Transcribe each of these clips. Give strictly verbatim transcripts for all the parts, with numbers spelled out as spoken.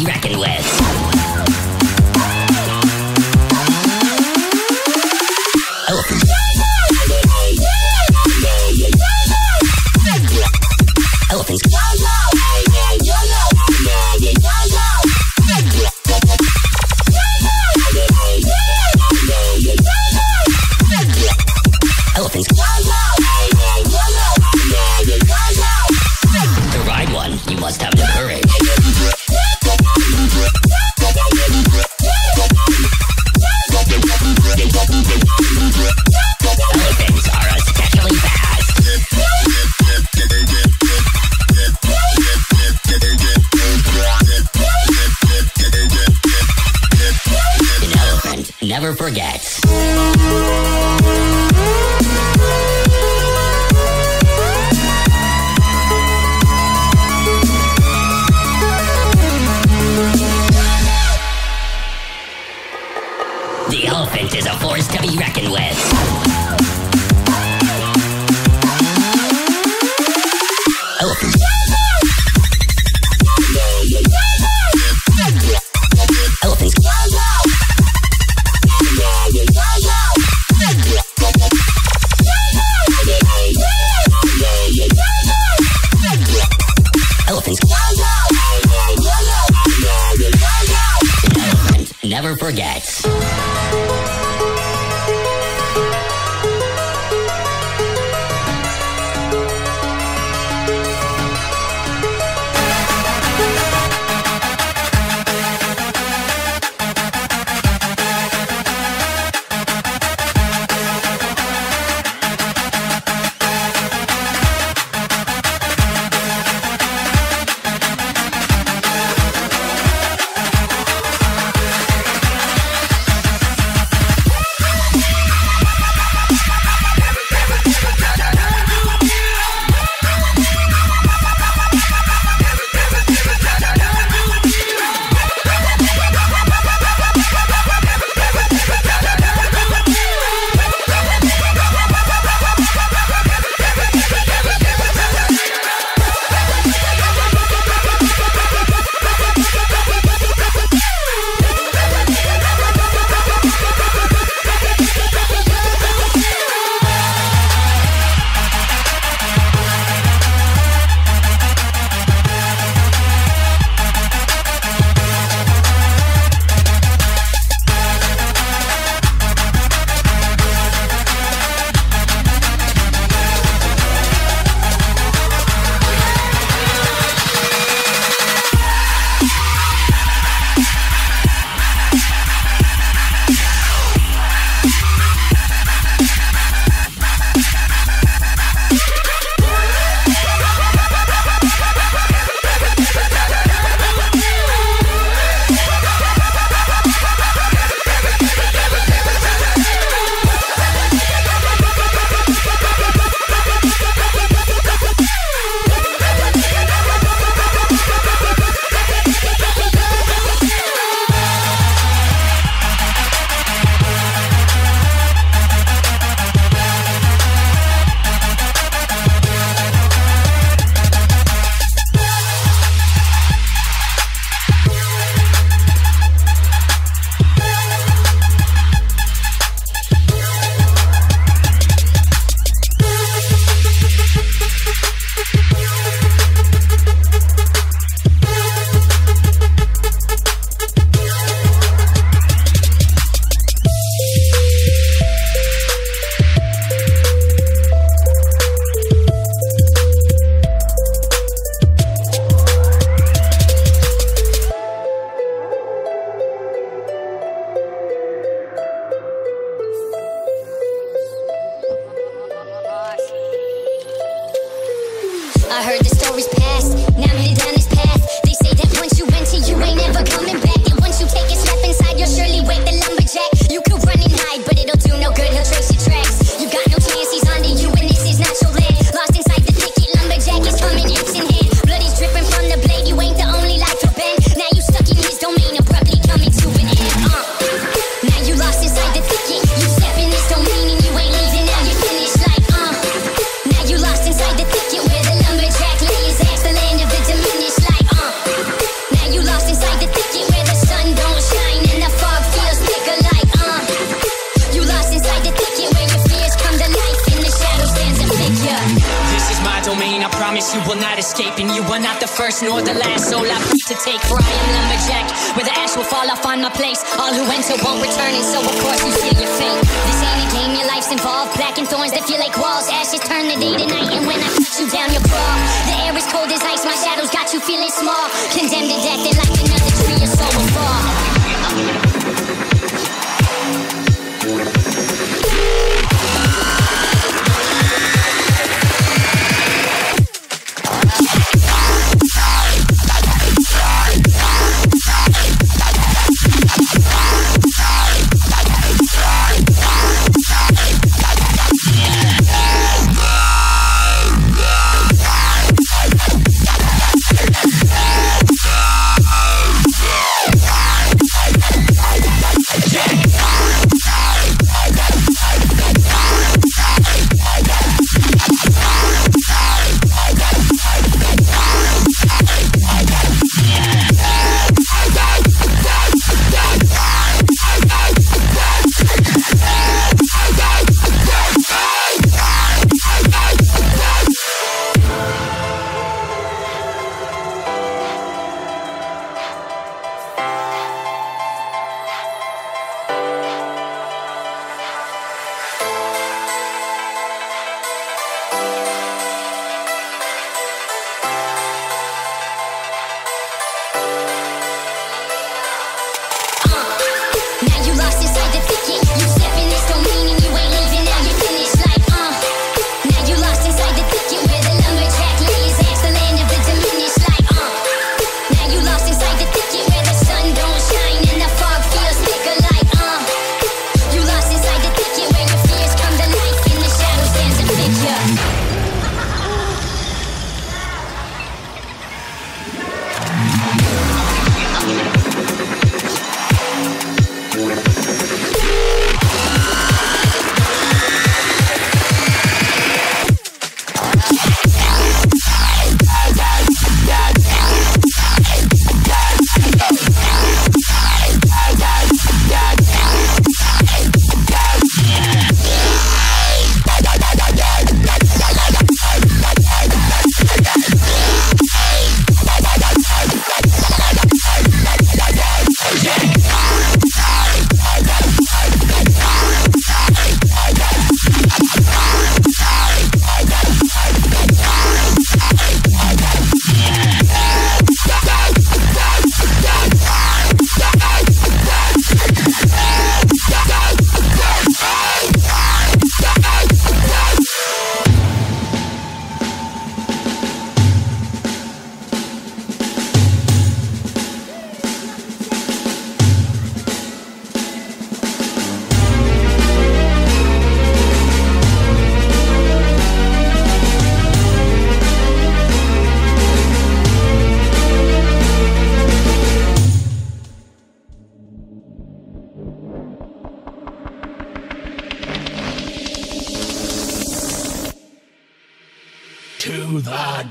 be reckoned with. Elephants. Elephants. Elephants. To ride one, you must have the courage. Elephants are especially fast. An elephant never forgets. The elephant is a force to be reckoned with. Elephant. Elephants. Elephants. An elephant never forgets. I heard the stories past, now I'm headed down this path. They say that once you enter, you ain't ever coming back. And once you take a step inside, you'll surely wake the lumberjack. You could run and hide, but it'll do no good, he'll trace your tracks. You got no chance, he's onto you, and this is not your land. Lost inside the thicket, lumberjack is coming, axe in hand. Blood is dripping from the blade, you ain't the only life to bend. Now you stuck in his domain, abruptly coming to an end. Uh. Now you lost inside the thicket, you step in this domain and you ain't leaving, now you're finished like uh. Now you lost inside the thicket where the lumberjack lay his ass will not escape, and you are not the first nor the last soul I pray to take, for I am lumberjack, where the ash will fall, I'll find my place. All who enter won't return, and so of course you seal your fate. This ain't a game, your life's involved. Black and thorns that feel like walls, ashes turn the day to night, and when I touch you down, you crawl. The air is cold as ice, my shadows got you feeling small. Condemned to death, and like another tree, your soul will fall. To the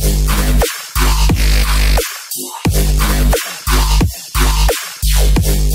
I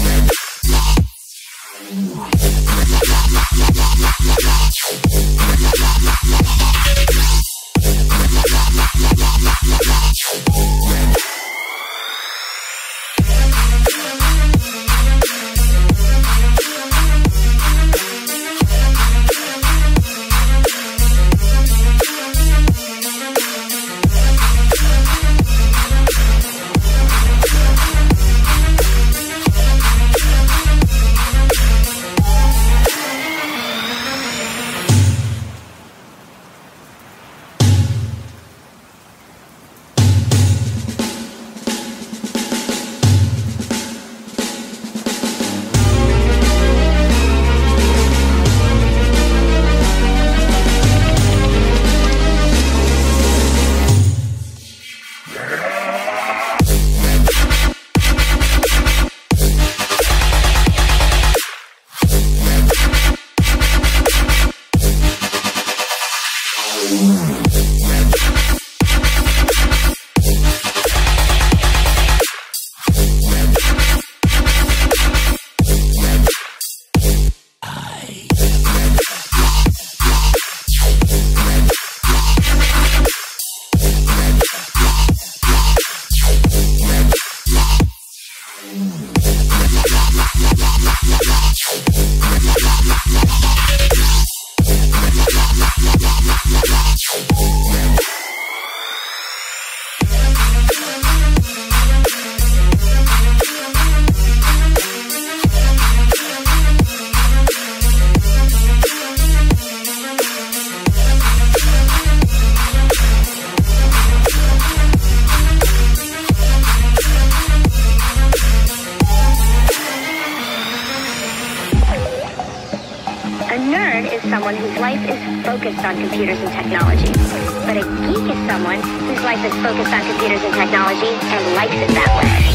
someone whose life is focused on computers and technology. But a geek is someone whose life is focused on computers and technology and likes it that way.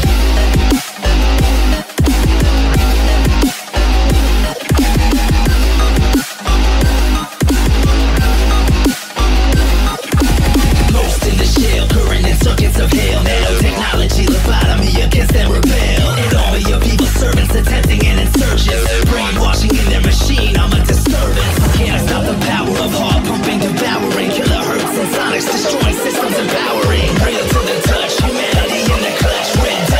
Circuits of hell, nanotechnology, lobotomy against them rebel. And all of your people servants attempting an insurgence, brainwashing in their machine, I'm a disturbance. Can't stop the power of heart pumping, devouring kilohertz and sonics, destroying systems, empowering. Real to the touch, humanity in the clutch, red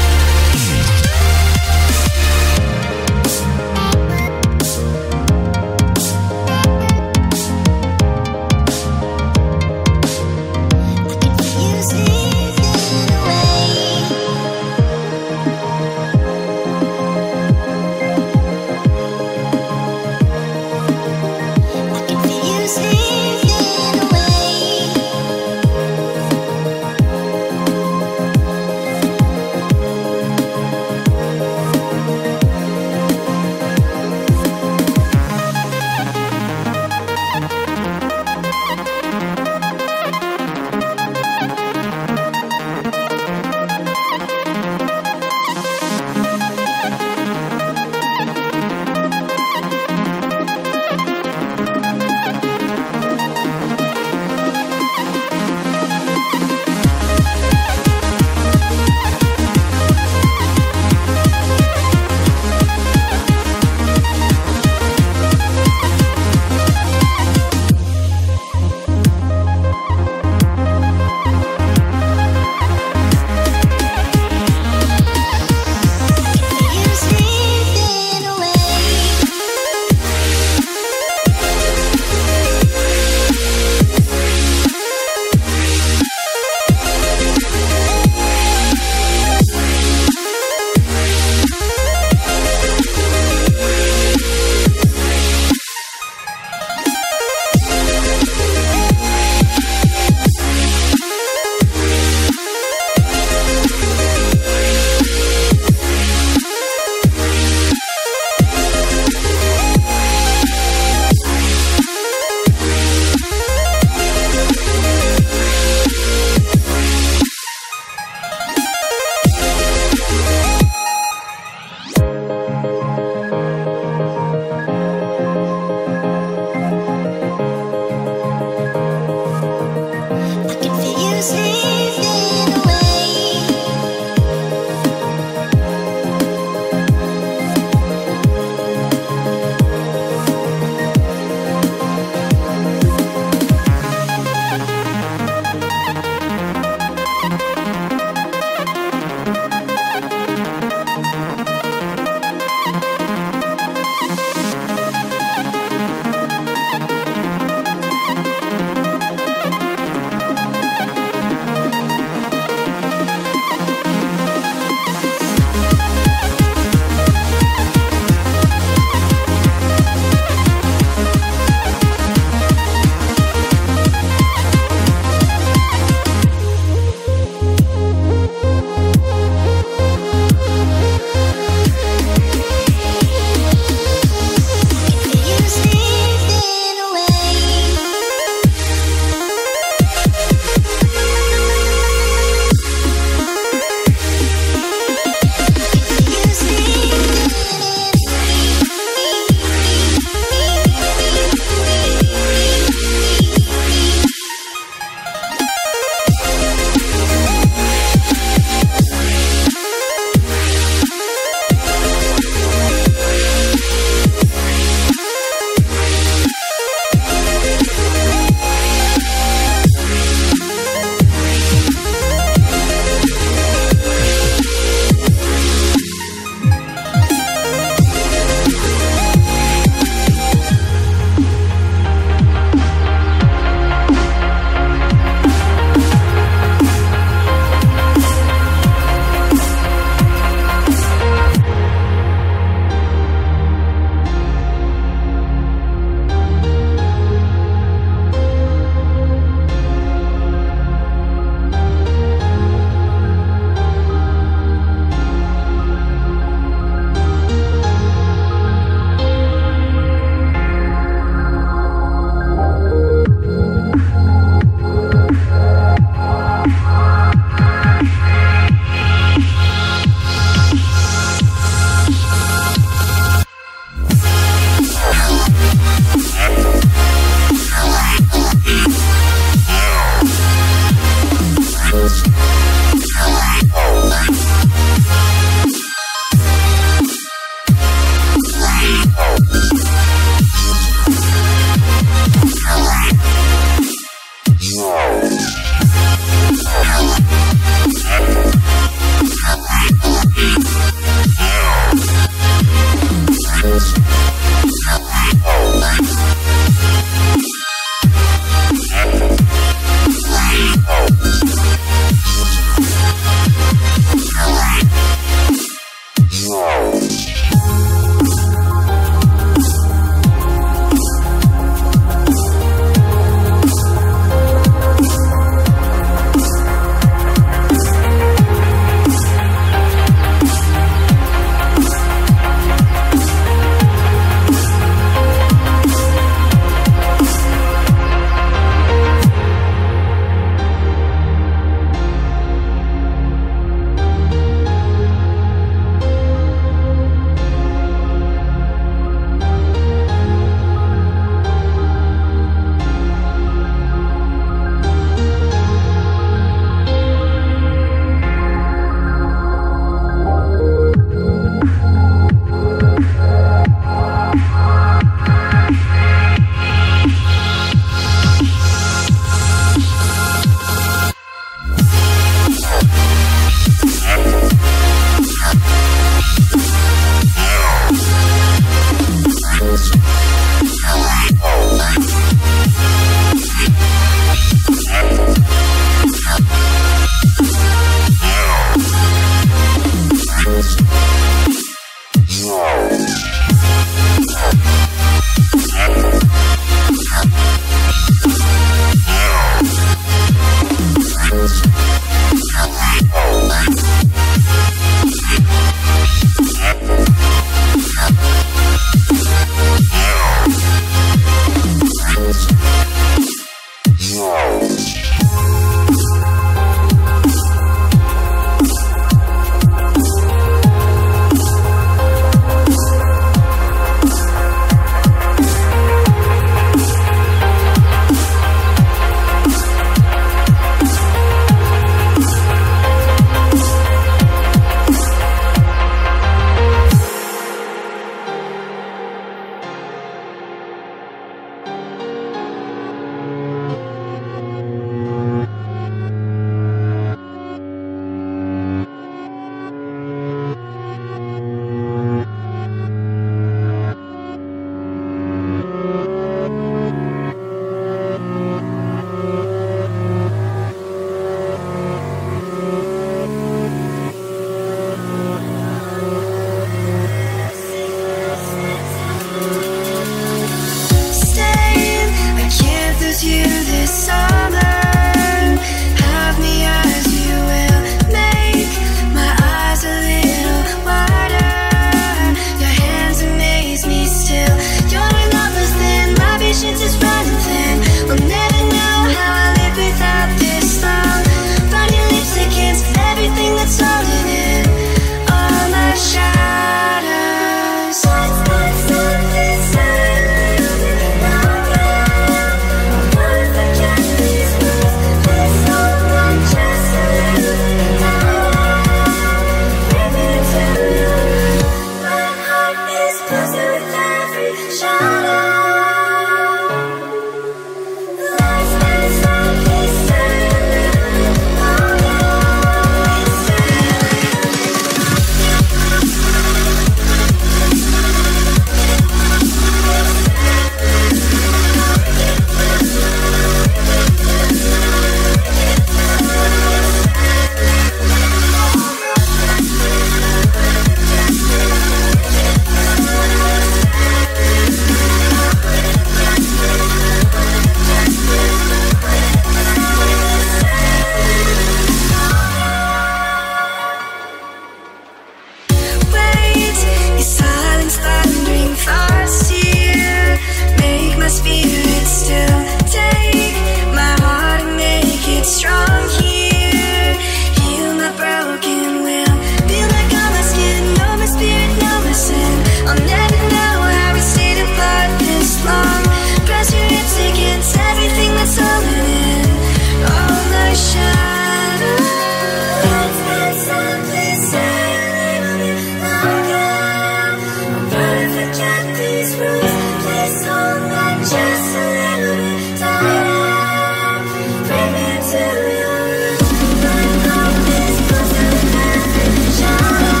to take my heart and make it strong here. Heal my broken will, feel like on my skin. Know my spirit, know my sin. I'll never know how we stayed apart this long. Press your hips against everything that's holding in all my shadows. Let's get something said a little bit longer. I'm gonna forget these rules. Please hold that just a little bit tighter. Bring me to your room. My love is closer than every shadow.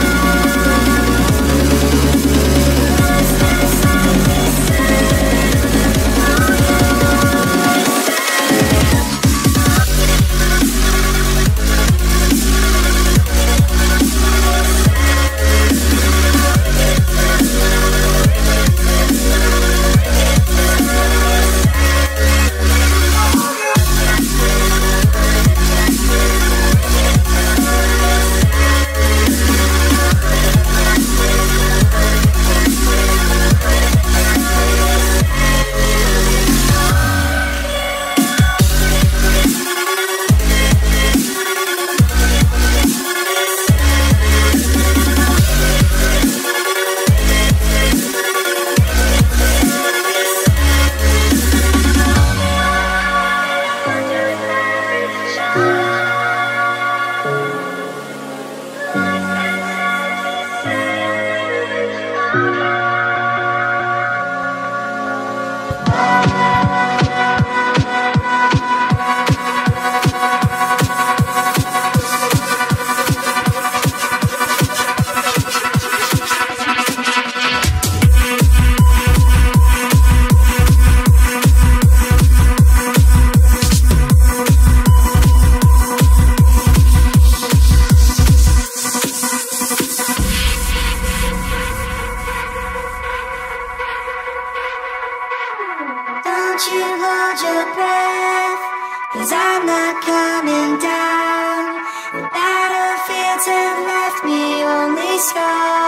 Let's get something said a little bit longer. Don't you hold your breath, 'cause I'm not coming down. The battlefields have left me only scars.